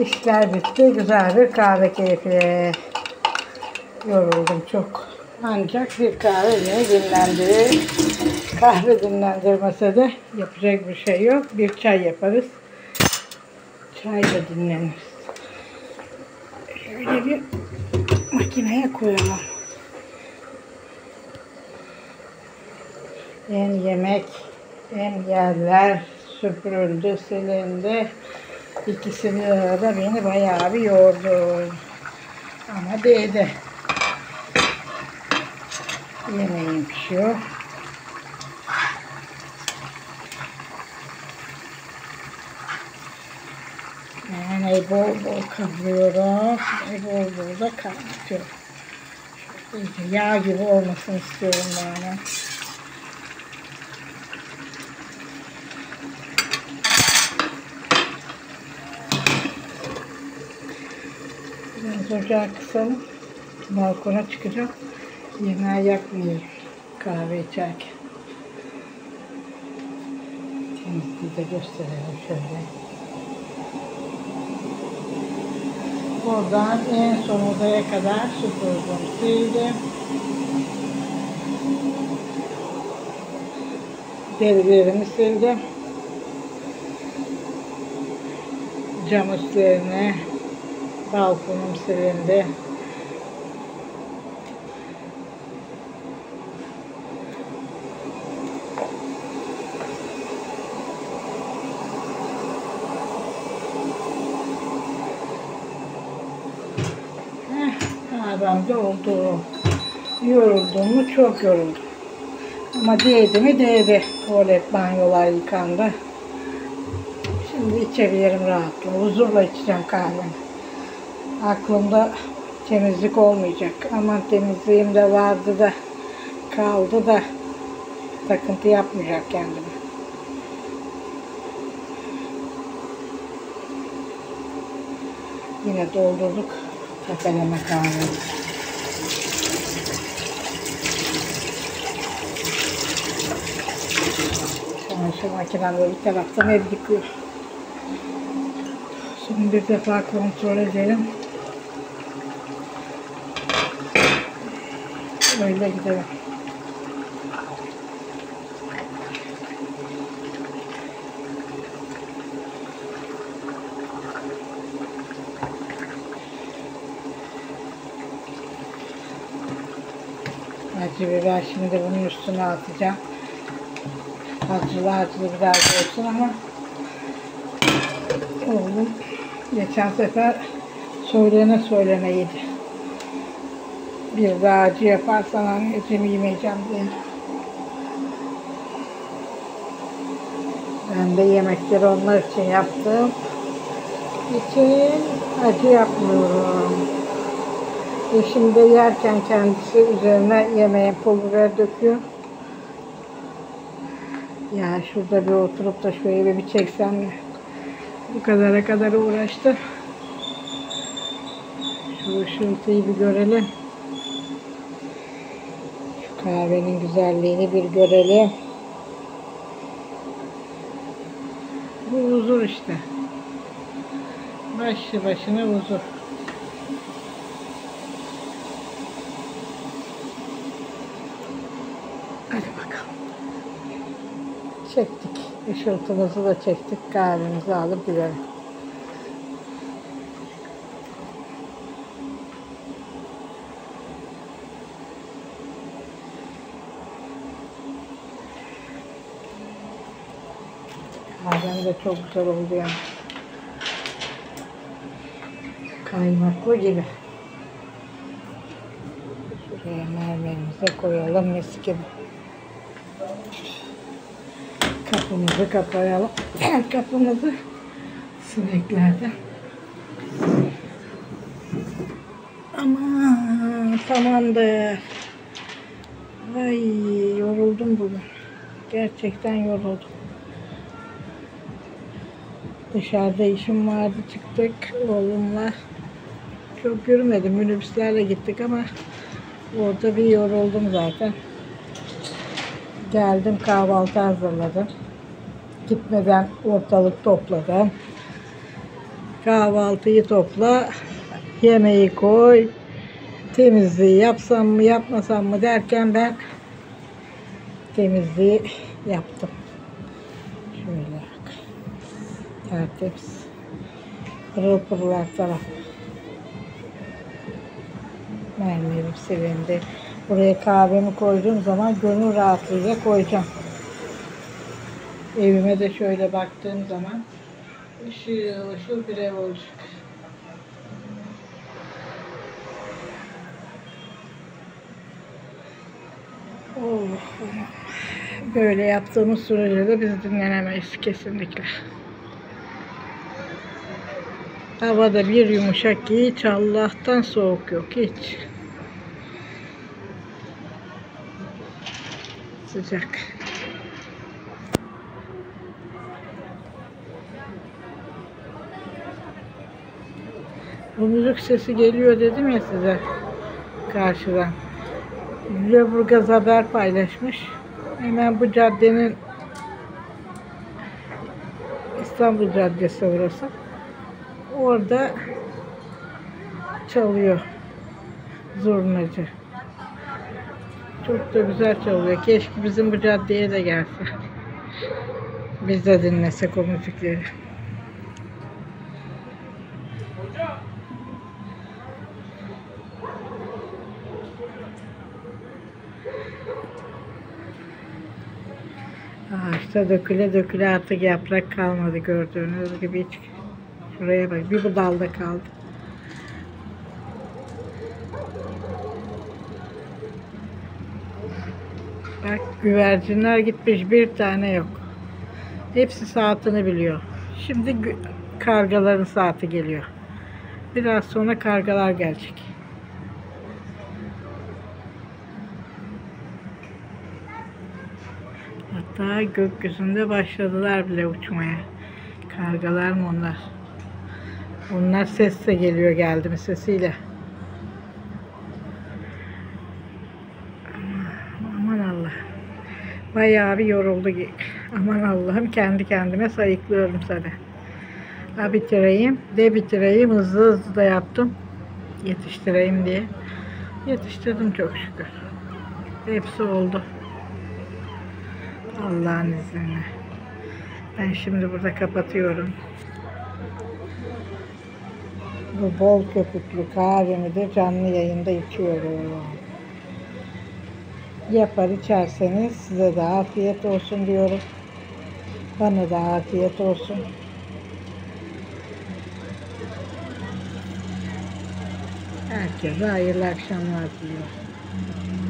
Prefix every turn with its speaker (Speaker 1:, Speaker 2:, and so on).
Speaker 1: İşler bitti. Güzel bir kahve keyfi. Yoruldum çok. Ancak bir kahve beni dinlendirir. Kahve dinlendirmese de yapacak bir şey yok. Bir çay yaparız. Çayla dinleniriz. Şöyle bir makineye koyalım. Hem yemek hem yerler süpürüldü, silindi. İkisi bir arada beni bayağı bir yordu. Ama değdi. Yemeğim pişiyor. Yani bol bol kavuruyorum. Bol bol da kaynatıyorum. Şöyle yağ gibi olmasını istiyorum yani. Biraz ocağı kısalım. Balkona çıkacağım. Yemeği yakmayayım kahve içerken. Temizliği de gösterelim şöyle. Buradan en son odaya kadar süpürdüm, sildim. Derilerimi sildim. Cam üstlerine balkonum silindi. Kahvem de oldu. Yoruldum mu? Çok yoruldum. Ama değdi mi? Değdi. Tuvalet, banyolar yıkandı. Şimdi içebilirim rahatla. Huzurla içeceğim kahvemi. Aklımda temizlik olmayacak. Aman temizliğim de vardı da kaldı da takıntı yapmayacak kendime. Yine doldurduk tepeleme kahvemi. Çamaşır makinem de bir taraftan ev yıkıyor. Şimdi bir defa kontrol edelim. Öyle gidelim. Acı biber şimdi bunun üstüne atacağım. Acılı biraz olsun ama oğlum geçen sefer söylene yedi. Bir daha acı yaparsan anneciğim yemeyeceğim diye. Ben de yemekleri onlar için yaptım. için acı yapmıyorum. Eşim de yerken kendisi üzerine yemeğe pul biber döküyor. Ya şurada bir oturup da şöyle bir çeksem mi? Bu kadar uğraştı. Şu ışıltıyı bir görelim. Şu kahvenin güzelliğini bir görelim. Bu huzur işte. Başlı başına huzur. Hadi bakalım. Çektik. Işıltımızı da çektik. Kahvemizi alıp gidelim. Kahvem de çok güzel oldu yani. Kaymaklı gibi. Şuraya mermerimize koyalım mis gibi. Kapımızı kapayalım. Kapımızı sineklerden. Aman tamamdır. Ay yoruldum bugün. Gerçekten yoruldum. Dışarıda işim vardı, çıktık oğlumla. Çok yürümedim, minibüslerle gittik ama orada bir yoruldum zaten. Geldim, kahvaltı hazırladım. Gitmeden ortalık topladım. Kahvaltıyı topla, yemeği koy, temizliği yapsam mı yapmasam mı derken ben temizliği yaptım. Şöyle bak. Tertemiz. Pırıl pırıl her taraf. Mermerim silindi. Buraya kahvemi koyduğum zaman gönül rahatlığıyla koyacağım. Evime de şöyle baktığım zaman ışıl ışıl bir ev olacak. Oh. Böyle yaptığımız sürece de biz dinlenemeyiz kesinlikle. Havada bir yumuşak, hiç Allah'tan soğuk yok, hiç. Sıcak. Bu müzik sesi geliyor dedim ya size karşıdan. Lüleburgaz haber paylaşmış. Hemen bu caddenin, İstanbul Caddesi orası. Orada çalıyor zurnacı. Çok da güzel çalıyor. Keşke bizim bu caddeye de gelse. Biz de dinlesek o müzikleri. Ağaçta döküle döküle artık yaprak kalmadı, gördüğünüz gibi hiç. Şuraya bak, bir bu dalda kaldı. Bak, güvercinler gitmiş, bir tane yok. Hepsi saatini biliyor. Şimdi kargaların saati geliyor. Biraz sonra kargalar gelecek. Hatta gökyüzünde başladılar bile uçmaya. Kargalar mı onlar? Onlar sesle geliyor, geldi mi sesiyle. Aman Allah. Bayağı bir yoruldu. Aman Allah'ım, kendi kendime sayıklıyorum sana. Ha bitireyim, de bitireyim, hızlı hızlı da yaptım. Yetiştireyim diye. Yetiştirdim çok şükür. Hepsi oldu. Allah'ın izniyle. Ben şimdi burada kapatıyorum. Bu bol köpüklü kahvemi de canlı yayında içiyorum. Yapar içerseniz size de afiyet olsun diyorum. Bana da afiyet olsun. Herkese hayırlı akşamlar diliyorum.